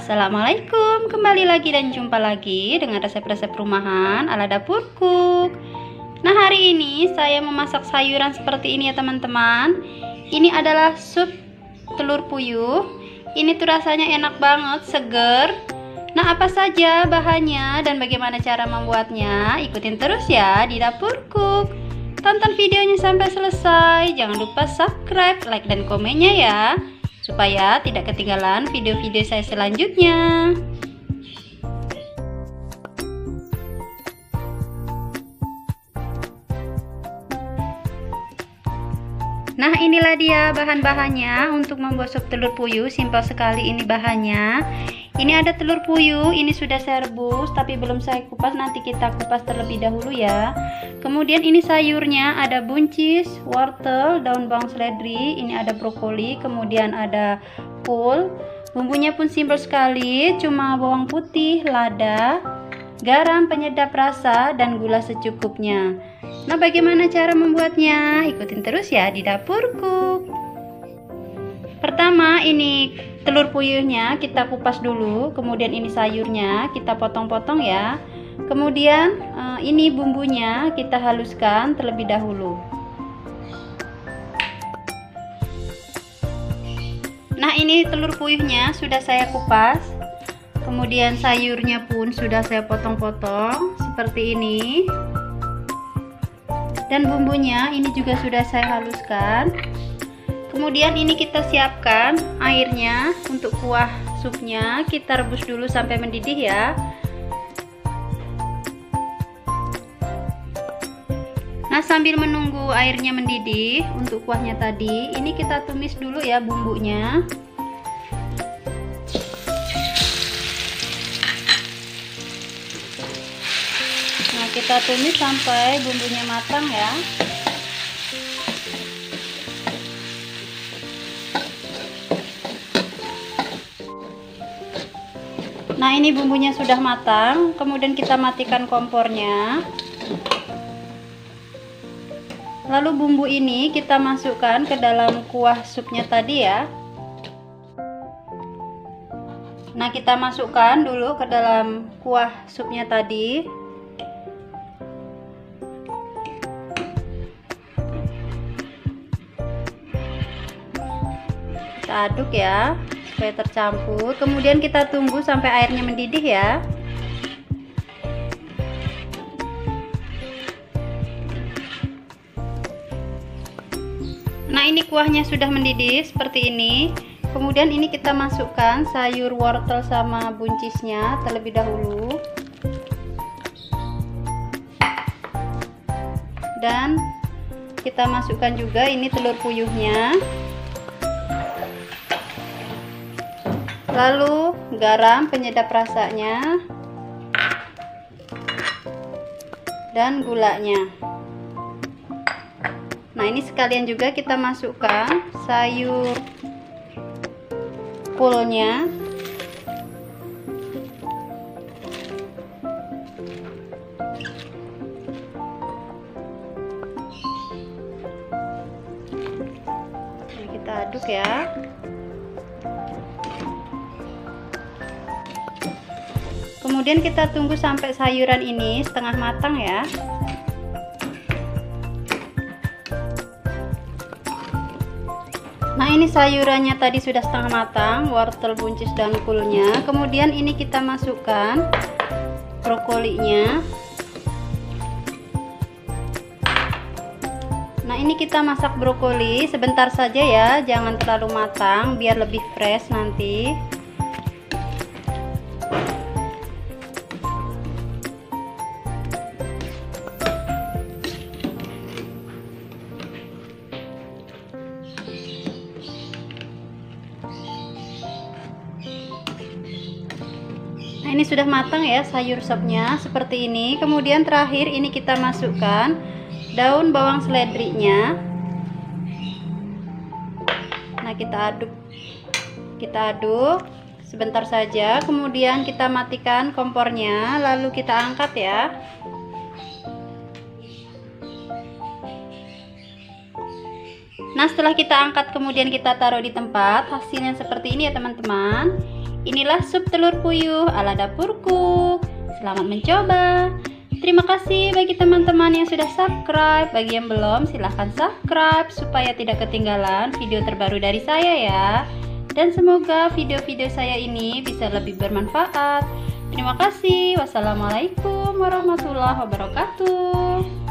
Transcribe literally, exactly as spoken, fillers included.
Assalamualaikum, kembali lagi dan jumpa lagi dengan resep-resep rumahan ala dapurku. Nah, hari ini saya memasak sayuran seperti ini ya teman-teman. Ini adalah sup telur puyuh. Ini tuh rasanya enak banget, seger. Nah, apa saja bahannya dan bagaimana cara membuatnya? Ikutin terus ya di dapurku. Tonton videonya sampai selesai. Jangan lupa subscribe, like, dan komennya ya, supaya tidak ketinggalan video-video saya selanjutnya. Nah, inilah dia bahan-bahannya untuk membuat sup telur puyuh. Simpel sekali ini bahannya. Ini ada telur puyuh, ini sudah saya rebus tapi belum saya kupas, nanti kita kupas terlebih dahulu ya. Kemudian ini sayurnya ada buncis, wortel, daun bawang seledri, ini ada brokoli, kemudian ada kol. Bumbunya pun simpel sekali, cuma bawang putih, lada, garam penyedap rasa, dan gula secukupnya. Nah, bagaimana cara membuatnya? Ikutin terus ya di dapurku. Pertama, ini telur puyuhnya kita kupas dulu, kemudian ini sayurnya kita potong-potong ya. Kemudian eh, ini bumbunya kita haluskan terlebih dahulu. Nah, ini telur puyuhnya sudah saya kupas. Kemudian sayurnya pun sudah saya potong-potong seperti ini. Dan bumbunya ini juga sudah saya haluskan. Kemudian ini kita siapkan airnya untuk kuah supnya. Kita rebus dulu sampai mendidih ya. Nah, sambil menunggu airnya mendidih untuk kuahnya tadi, ini kita tumis dulu ya bumbunya. Nah, kita tumis sampai bumbunya matang ya. Nah, ini bumbunya sudah matang, kemudian kita matikan kompornya. Lalu bumbu ini kita masukkan ke dalam kuah supnya tadi ya. Nah, kita masukkan dulu ke dalam kuah supnya tadi. Kita aduk ya supaya tercampur, kemudian kita tunggu sampai airnya mendidih ya. Nah, ini kuahnya sudah mendidih seperti ini. Kemudian ini kita masukkan sayur wortel sama buncisnya terlebih dahulu. Dan kita masukkan juga ini telur puyuhnya. Lalu garam penyedap rasanya dan gulanya. Nah, ini sekalian juga kita masukkan sayur kolnya. Ini kita aduk ya. Kemudian kita tunggu sampai sayuran ini setengah matang ya. Nah, ini sayurannya tadi sudah setengah matang, wortel, buncis, dan kulnya. Kemudian ini kita masukkan brokolinya. Nah, ini kita masak brokoli sebentar saja ya, jangan terlalu matang biar lebih fresh nanti. Nah, ini sudah matang ya sayur sopnya seperti ini. Kemudian terakhir ini kita masukkan daun bawang seledrinya. Nah, kita aduk kita aduk sebentar saja, kemudian kita matikan kompornya, lalu kita angkat ya. Nah, setelah kita angkat kemudian kita taruh di tempat, hasilnya seperti ini ya teman-teman. Inilah sup telur puyuh ala dapurku. Selamat mencoba. Terima kasih bagi teman-teman yang sudah subscribe. Bagi yang belum, silahkan subscribe supaya tidak ketinggalan video terbaru dari saya ya. Dan semoga video-video saya ini bisa lebih bermanfaat. Terima kasih. Wassalamualaikum warahmatullahi wabarakatuh.